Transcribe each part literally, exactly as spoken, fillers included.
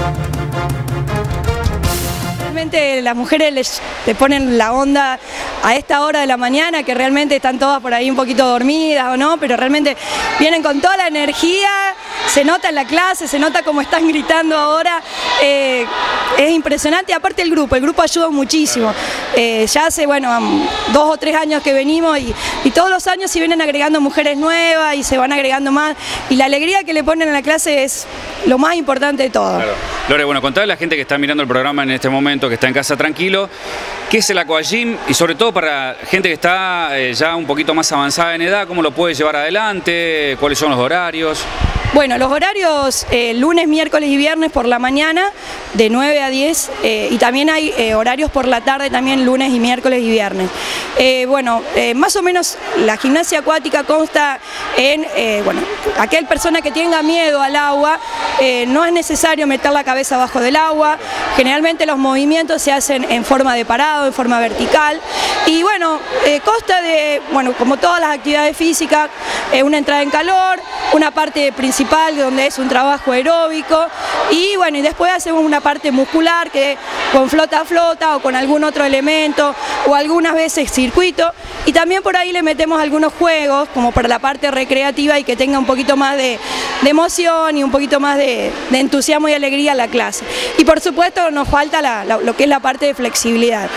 Realmente las mujeres les, le ponen la onda a esta hora de la mañana, que realmente están todas por ahí un poquito dormidas o no, pero realmente vienen con toda la energía, se nota en la clase, se nota cómo están gritando ahora, eh, es impresionante. Aparte el grupo, el grupo ayuda muchísimo, eh, ya hace bueno dos o tres años que venimos y, y todos los años se vienen agregando mujeres nuevas y se van agregando más, y la alegría que le ponen a la clase es lo más importante de todo. Claro. Lore, bueno, contale a la gente que está mirando el programa en este momento, que está en casa tranquilo, ¿qué es el Aquagym? Y sobre todo para gente que está eh, ya un poquito más avanzada en edad, ¿cómo lo puede llevar adelante? ¿Cuáles son los horarios? Bueno, los horarios eh, lunes, miércoles y viernes por la mañana de nueve a diez eh, y también hay eh, horarios por la tarde también lunes y miércoles y viernes. Eh, bueno, eh, más o menos la gimnasia acuática consta en, eh, bueno, aquel persona que tenga miedo al agua, eh, no es necesario meter la cabeza abajo del agua, generalmente los movimientos se hacen en forma de parado, en forma vertical y bueno, eh, consta de, bueno, como todas las actividades físicas, eh, una entrada en calor, una parte principal donde es un trabajo aeróbico y bueno, y después hacemos una parte muscular que con flota a flota o con algún otro elemento o algunas veces circuito, y también por ahí le metemos algunos juegos como para la parte recreativa y que tenga un poquito más de, de emoción y un poquito más de, de entusiasmo y alegría a la clase. Y por supuesto nos falta la, la, lo que es la parte de flexibilidad.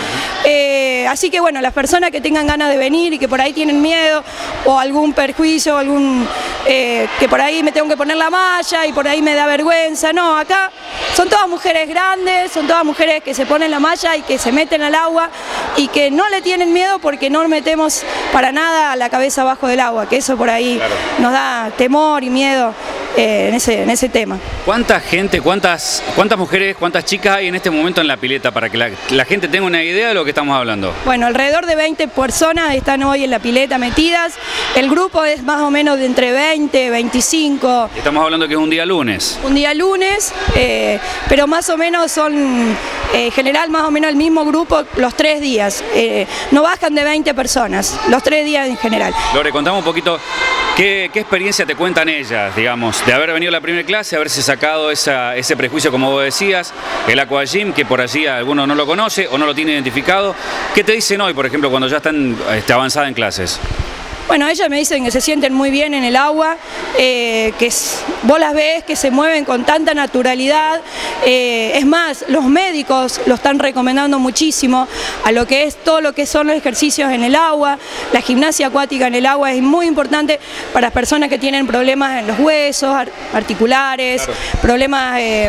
Eh, así que bueno, las personas que tengan ganas de venir y que por ahí tienen miedo o algún perjuicio, algún eh, que por ahí me tengo que poner la malla y por ahí me da vergüenza, no, acá son todas mujeres grandes, son todas mujeres que se ponen la malla y que se meten al agua y que no le tienen miedo porque no metemos para nada la cabeza abajo del agua, que eso por ahí claro, nos da temor y miedo eh, en, ese, en ese tema. ¿Cuánta gente, cuántas, cuántas mujeres, cuántas chicas hay en este momento en la pileta para que la, la gente tenga una idea de lo que estamos hablando? Bueno, alrededor de veinte personas están hoy en la pileta metidas, el grupo es más o menos de entre veinte, veinticinco. Estamos hablando que es un día lunes. Un día lunes, eh, pero más o menos son, en eh, general, más o menos el mismo grupo los tres días. Eh, no bajan de veinte personas, los tres días en general. Lore, contame un poquito, ¿qué, qué experiencia te cuentan ellas, digamos, de haber venido a la primera clase, haberse sacado esa, ese prejuicio, como vos decías, el Aquagym, que por allí alguno no lo conoce o no lo tiene identificado? ¿Qué te dicen hoy, por ejemplo, cuando ya están este, avanzadas en clases? Bueno, ellas me dicen que se sienten muy bien en el agua, eh, que es, vos las ves que se mueven con tanta naturalidad, eh, es más, los médicos lo están recomendando muchísimo a lo que es todo lo que son los ejercicios en el agua, la gimnasia acuática en el agua es muy importante para las personas que tienen problemas en los huesos, articulares, claro, problemas Eh,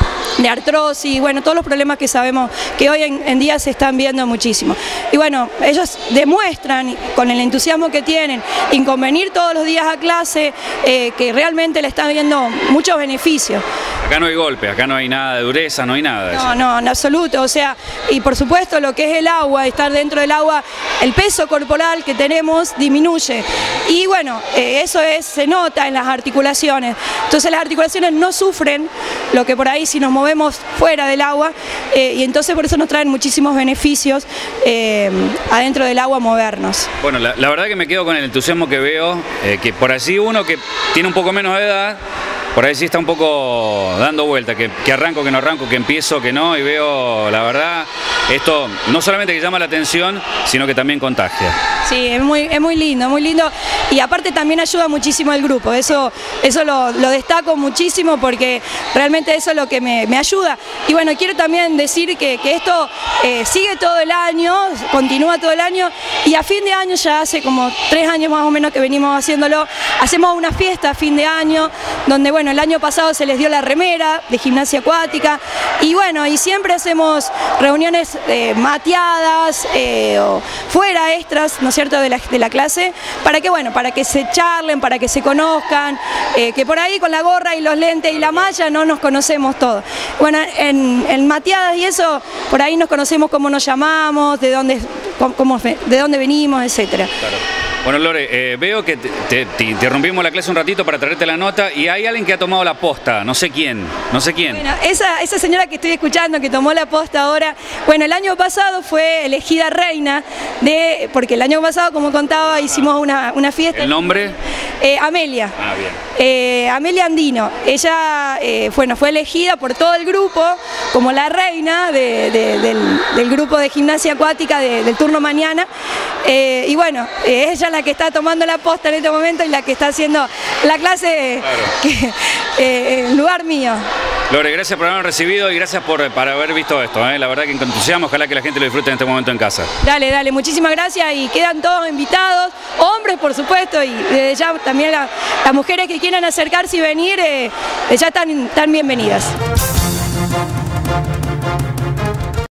de artrosis, bueno, todos los problemas que sabemos que hoy en, en día se están viendo muchísimo. Y bueno, ellos demuestran con el entusiasmo que tienen en convenir todos los días a clase eh, que realmente le están viendo muchos beneficios. Acá no hay golpe, acá no hay nada de dureza, no hay nada de no, eso. No, en absoluto, o sea, y por supuesto lo que es el agua, estar dentro del agua, el peso corporal que tenemos disminuye. Y bueno, eh, eso es, se nota en las articulaciones. Entonces las articulaciones no sufren lo que por ahí si nos movemos fuera del agua eh, y entonces por eso nos traen muchísimos beneficios eh, adentro del agua movernos. Bueno, la, la verdad que me quedo con el entusiasmo que veo, eh, que por allí uno que tiene un poco menos de edad, por ahí sí está un poco dando vuelta, que, que arranco, que no arranco, que empiezo, que no, y veo, la verdad, esto no solamente que llama la atención, sino que también contagia. Sí, es muy, es muy lindo, muy lindo, y aparte también ayuda muchísimo al grupo, eso, eso lo, lo destaco muchísimo porque realmente eso es lo que me, me ayuda. Y bueno, quiero también decir que, que esto eh, sigue todo el año, continúa todo el año, y a fin de año, ya hace como tres años más o menos que venimos haciéndolo, hacemos una fiesta a fin de año, donde bueno, el año pasado se les dio la remera de gimnasia acuática, y bueno, y siempre hacemos reuniones eh, mateadas, eh, o fuera extras, ¿no es cierto?, de la, de la clase, para que bueno, para que se charlen, para que se conozcan, eh, que por ahí con la gorra y los lentes y la malla no nos conocemos todos. Bueno, en, en mateadas y eso, por ahí nos conocemos cómo nos llamamos, de dónde, cómo, de dónde venimos, etcétera. Claro. Bueno, Lore, eh, veo que te, te, te interrumpimos la clase un ratito para traerte la nota y hay alguien que ha tomado la posta, no sé quién, no sé quién. Bueno, esa, esa señora que estoy escuchando, que tomó la posta ahora, bueno, el año pasado fue elegida reina, de porque el año pasado, como contaba, hicimos una, una fiesta. ¿El nombre? Eh, Amelia. Ah, bien. Eh, Amelia Andino. Ella eh, bueno, fue elegida por todo el grupo como la reina de, de, del, del grupo de gimnasia acuática de, del turno mañana. Eh, y bueno, eh, ella es la que está tomando la posta en este momento y la que está haciendo la clase claro. que, eh, en lugar mío. Lore, gracias por habernos recibido y gracias por, por haber visto esto, ¿eh? La verdad que con entusiasmo, ojalá que la gente lo disfrute en este momento en casa. Dale, dale, muchísimas gracias y quedan todos invitados, hombres por supuesto, y desde ya también la, las mujeres que quieran acercarse y venir, eh, ya están, están bienvenidas.